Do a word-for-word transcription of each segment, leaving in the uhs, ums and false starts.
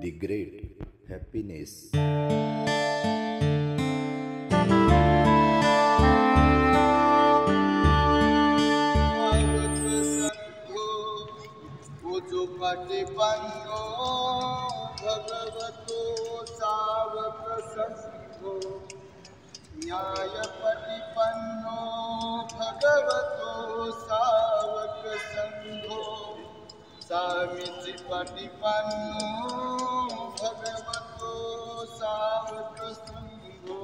the great happiness. पटिपन्नो भगवतो सावक संघो न्यायपटिपन्नो भगवतो सावक संघो सामिचिपटिपन्नो भगवतो सावक संघो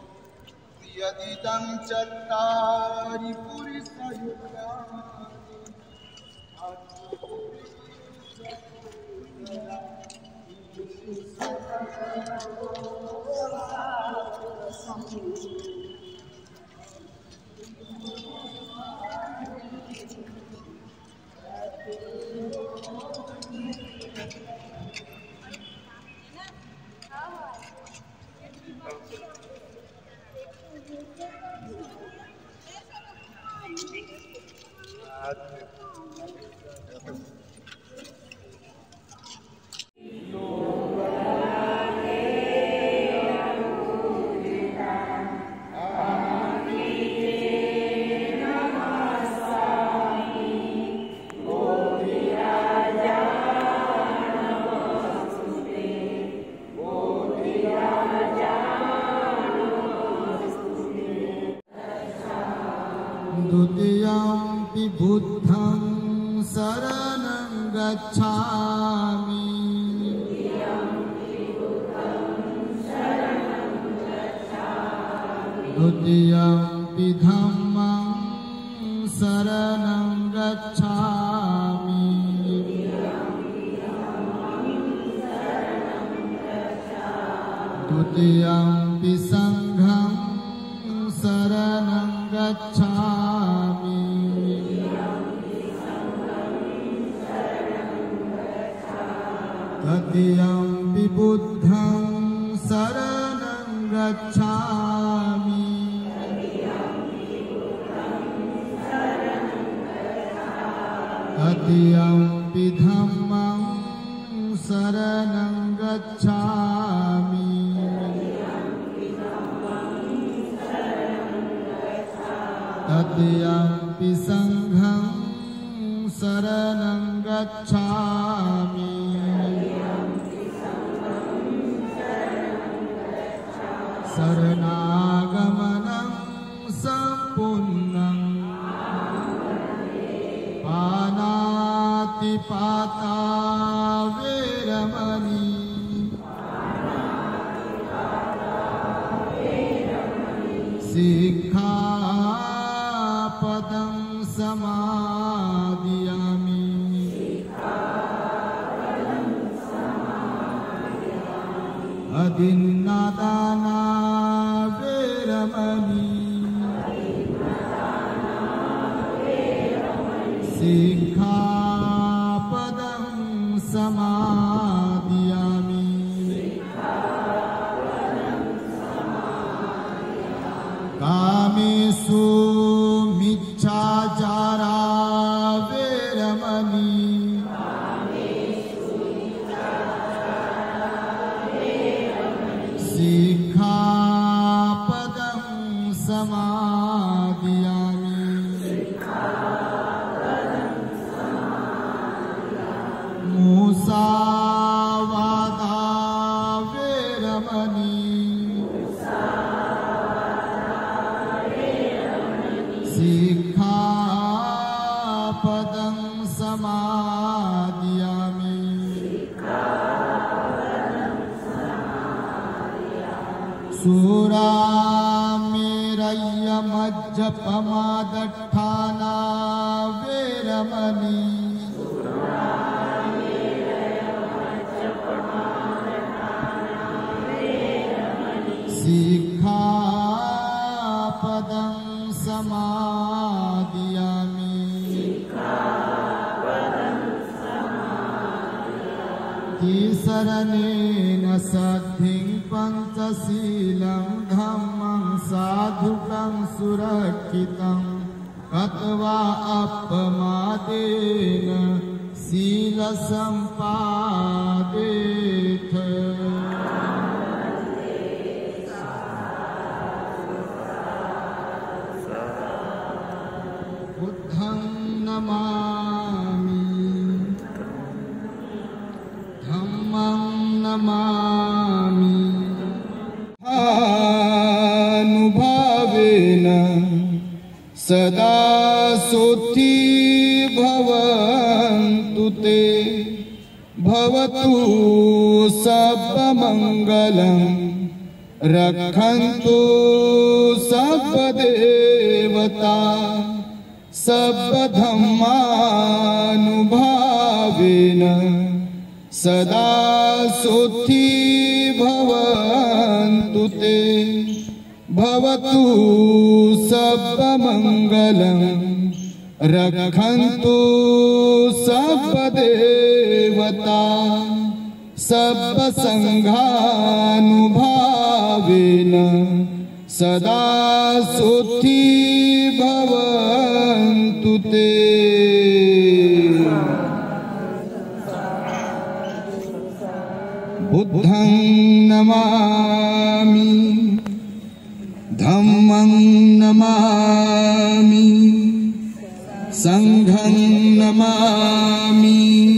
यदिदं चत्तारि पुरुषयुगानि द्वितीयंपि बुद्धं शरणं गच्छामि द्वितीयंपि धम्मं शरणं गच्छामि द्वितीयंपि संघं शरणं गच्छामि तृतीयंपि बुद्धं शरणं गच्छामि तृतीयंपि धम्मं शरणं गच्छामि तृतीयंपि संघं शरणं गच्छामि शरणागमनं सम्पूर्णं पानातिपाता वेरमणि सिक्खापदं समादियामि अदिन्नादाना वेरमणि सिक्खापदं समादियामि कामेषु मिच्छाचारा वेरमणि सिक्खापदं समादियामि मुसावादा वेरमणि सिक्खापदं समादियामि सुरामेरय्य मज्जपमादट्ठाना वेरमणि सिक्खापदं समादियामि तिसरनेन सद्धिं पंचशीलं धम्मं साधुकं सुरक्षितं कत्वा अपमादेन शील संपादेथ सोथी भवन्तु ते भवतु सर्वमङ्गलम् रक्षन्तु सर्वदेवता सर्वधर्मानुभावेन सदा सोथी भवन्तु ते भवतु सर्वमङ्गलम् रक्षन्तु सर्वदेवता सर्वसङ्घानुभावेन सदा सोथी भवन्तु ते। बुद्धं नमामि धम्मं नमामि संघं नमामि।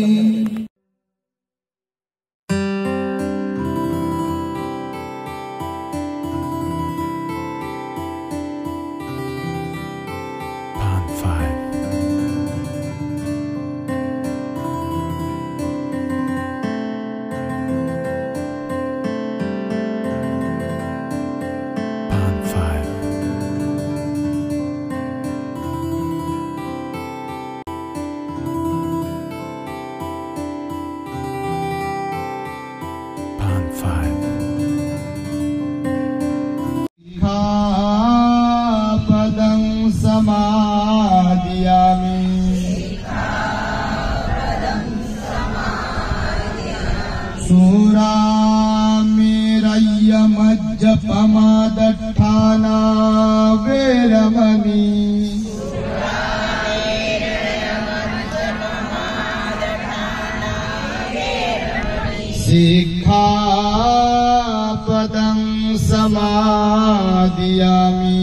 सूरामेरय्यमज्जपमादट्ठाना वेरमणि सिक्खापदं समादियामि।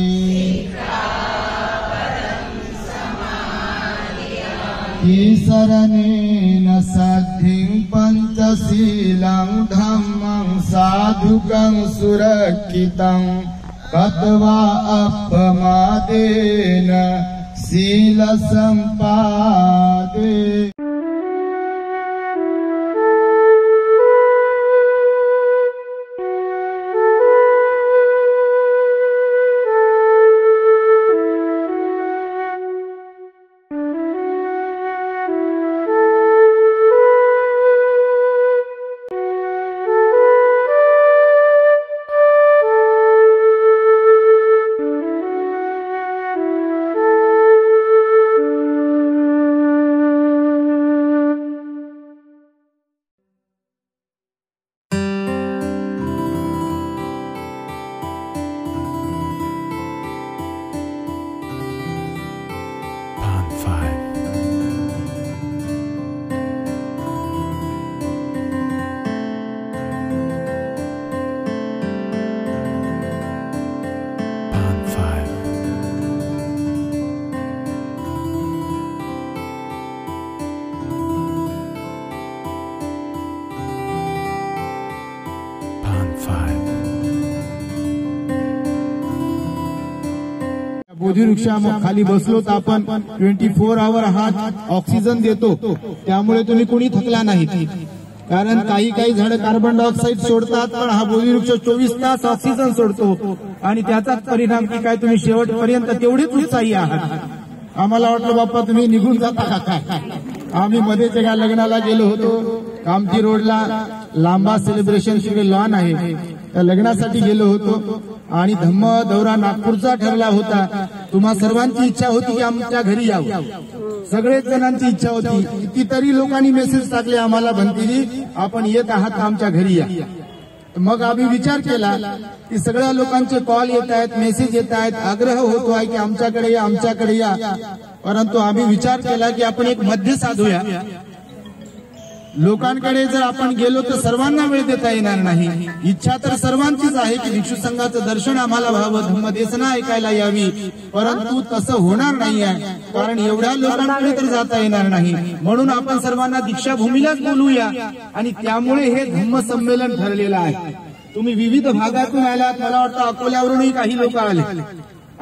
ईशरणेन साधिं पंचशीलं धम्मं साधुकं सुरक्षितं कत्वा अपमादेन शील संपादे। बोधी वृक्षा खाली बसलो तर आपण ट्वेंटी फोर आवर हा ऑक्सिजन देतो, त्यामुळे तुम्ही कोणी थकला नाही. कारण काही काही झाडं कार्बन डायऑक्साईड सोडतात, पण हा बोधी वृक्ष चोवीस तास ऑक्सिजन सोडतो आणि त्याचाच परिणाम की काय तुम्ही शेवटपर्यंत तेवढेच उत्साही आहात. आम्हाला वाटलं बाप्पा तुम्ही निघून जाता का काय. आम्ही मध्येच एका लग्नाला गेलो होतो, कामठी रोडला लांबा सेलिब्रेशन शिवाय लॉन आहे, त्या लग्नासाठी गेलो होतो आणि धम्म दौरा नागपूरचा ठरला होता. तुम्हा सर्वांची इच्छा होती की आमच्या घरी यावं, सगळेच जणांची इच्छा होती. कितीतरी लोकांनी मेसेज टाकले आम्हाला, भंतीजी आपण येत आहात आमच्या घरी या. मग आम्ही विचार केला की सगळ्या लोकांचे कॉल येत आहेत, मेसेज येत आहेत, आग्रह होतो आहे की आमच्याकडे या आमच्याकडे या. परंतु आम्ही विचार केला की आपण एक मध्य साधूया. लोकांकडे जर आपण गेलो तर सर्वांना वेळ देता येणार नाही. इच्छा तर सर्वांचीच आहे की भिक्षू संघाचं दर्शन आम्हाला व्हावं, धम्मदेसना ऐकायला यावी, परंतु तसं होणार नाही आहे. कारण एवढ्या लोकांकडे तर जाता येणार नाही. म्हणून आपण सर्वांना दीक्षाभूमीलाच बोलूया आणि त्यामुळे हे धम्म संमेलन ठरलेलं आहे. तुम्ही विविध भागातून आलात, मला वाटतं अकोल्यावरूनही काही लोक आले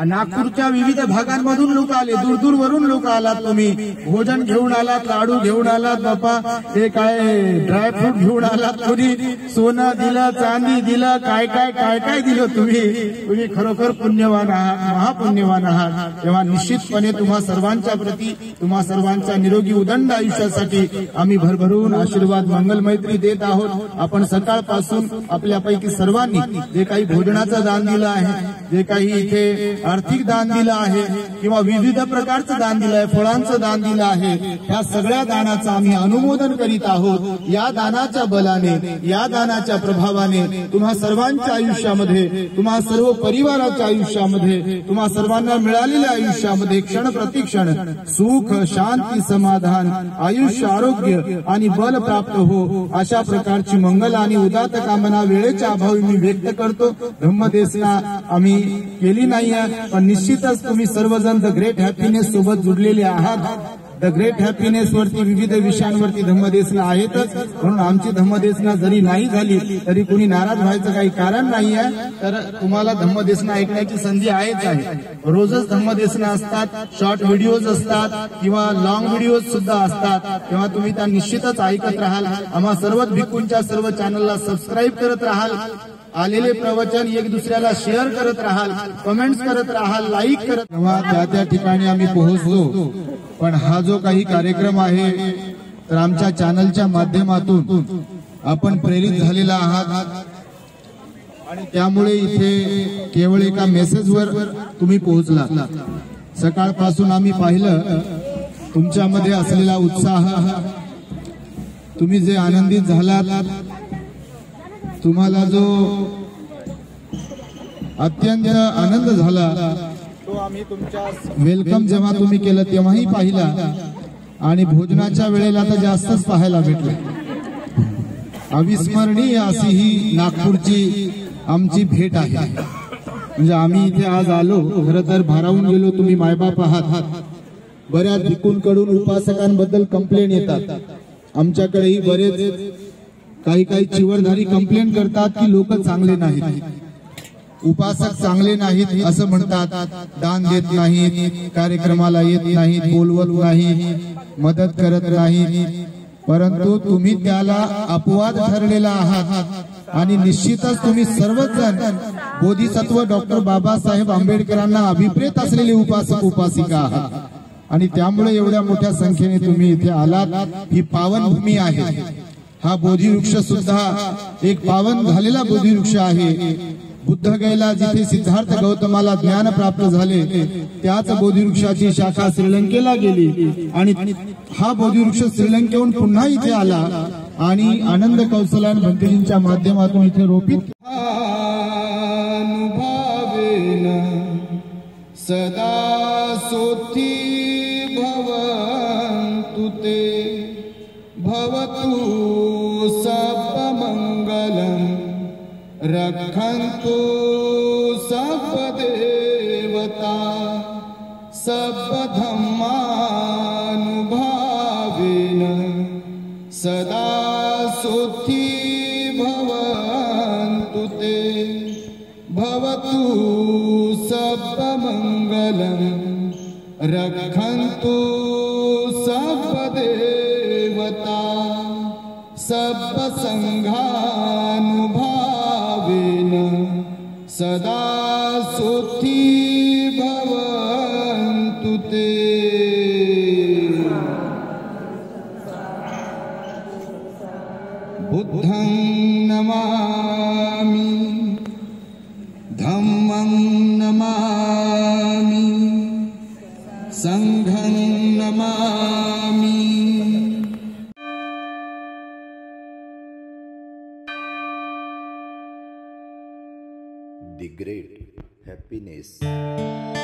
नागपूरच्या विविध भागांमधून लोक आले, दूर दूर वरून लोक आलात, तुम्ही भोजन घेऊन आलात, लाडू घेऊन आलात, बापा हे काय ड्रायफ्रूट घेऊन आलात, कोणी सोनं दिलं, चांदी दिलं, काय काय काय काय दिलं, तुम्ही तुम्ही खरोखर पुण्यवान आहात, महापुण्यवान आहात. तेव्हा निश्चितपणे तुम्हा सर्वांच्या प्रती, तुम्हा सर्वांच्या निरोगी उदंड आयुष्यासाठी आम्ही भरभरून आशीर्वाद मंगल मैत्री देत आहोत. आपण सकाळपासून आपल्यापैकी सर्वांनी जे काही भोजनाचं दान दिलं आहे, जे काही इथे आर्थिक दान दिलं आहे किंवा विविध प्रकारचं दान दिलं आहे, फळांचं दान दिलं आहे, या सगळ्या दानाचं आम्ही अनुमोदन करीत आहोत. या दानाच्या बलाने, या दानाच्या प्रभावाने तुम्हा सर्वांच्या आयुष्यामध्ये, तुम्हा सर्व परिवाराच्या आयुष्यामध्ये, तुम्हा सर्वांना मिळालेल्या आयुष्यामध्ये क्षण प्रतिक्षण सुख, शांती, समाधान, आयुष्य, आरोग्य आणि बल प्राप्त हो, अशा प्रकारची मंगल आणि उदात्त कामना वेळेच्या अभावी मी व्यक्त करतो. धम्मदेसना आम्ही केली नाहीये, पण निश्चितच तुम्ही सर्वजण द ग्रेट हॅपीनेस सोबत जुडलेले आहात. द ग्रेट हॅपीनेस वरती विविध विषयांवरती धम्मदेसना आहेतच, म्हणून आमची धम्मदेसना जरी नाही झाली तरी कुणी नाराज व्हायचं काही कारण नाही आहे. तर तुम्हाला धम्मदेसना ऐकण्याची संधी आहेच आहे. रोजच धम्मदेसना असतात, शॉर्ट व्हिडिओज असतात किंवा लॉंग व्हिडिओज सुद्धा असतात, तेव्हा तुम्ही त्या निश्चितच ऐकत राहाल. आम्हा सर्व भिक्खूंच्या सर्व चॅनलला सबस्क्राईब करत राहाल, आलेले प्रवचन एक दुसऱ्याला शेअर करत राहाल, कमेंट्स करत राहाल, लाईक करत. तेव्हा त्या त्या ठिकाणी आम्ही पोहोचतो. पण हा जो काही कार्यक्रम आहे तर आमच्या चॅनलच्या माध्यमातून आपण प्रेरित झालेला आहात आणि त्यामुळे इथे केवळ एका मेसेजवर तुम्ही पोहोचला. सकाळपासून आम्ही पाहिलं तुमच्यामध्ये असलेला उत्साह, तुम्ही जे आनंदित झालात, तुम्हाला जो अत्यंत आनंद झाला तो आम्ही तुमच्या वेलकम जेव्हा तुम्ही केलं तेव्हाही पाहिला आणि भोजनाच्या वेळेला तर जास्तच पाहायला भेटलं. अविस्मरणीय अशी ही नागपूरची आमची भेट आहे. म्हणजे आम्ही इथे आज आलो, खरं तर भारावून गेलो. तुम्ही मायबाप आहात. बऱ्याच भिक्खूंकडून उपासकांबद्दल कंप्लेंट येतात. आमच्याकडेही बरेच काही काही चिवरधारी कंप्लेंट करतात की लोक चांगले नाहीत, उपासक चांगले नाहीत असं म्हणतात, दान देत नाहीत, कार्यक्रमाला येत नाहीत, बोलवत नाही, मदत करत नाहीत. परंतु तुम्ही त्याला अपवाद ठरलेला आहात आणि निश्चितच तुम्ही सर्वच जण बोधिसत्व डॉक्टर बाबासाहेब आंबेडकरांना अभिप्रेत असलेले उपासक उपासिका आहात आणि त्यामुळे एवढ्या मोठ्या संख्येने तुम्ही इथे आलात. ही पावनभूमी आहे. हा बोधिवृक्ष सुद्धा एक पावन झालेला बोधिवृक्ष आहे. बुद्ध गेला जिथे सिद्धार्थ गौतमाला ज्ञान प्राप्त झाले, त्याच बोधिवृक्षाची शाखा श्रीलंकेला गेली आणि हा बोधिवृक्ष श्रीलंकेहून पुन्हा इथे आला आणि आनंद कौशल्यान भंतेजींच्या माध्यमातून इथे रोपित सदा सोथी भवन्तु ते भवतु सर्वमङ्गलम् रक्षन्तु सर्वदेवता सर्वधर्मानुभावेन सदा सोथी भवन्तु ते भवतु सर्वमङ्गलम् रक्षन्तु सर्वदेवता सर्वसङ्घानुभावेन सदा सोथी भवन्तु ते। बुद्धं Namami, धम्मं Namami, संघं Namami. The Great Happiness.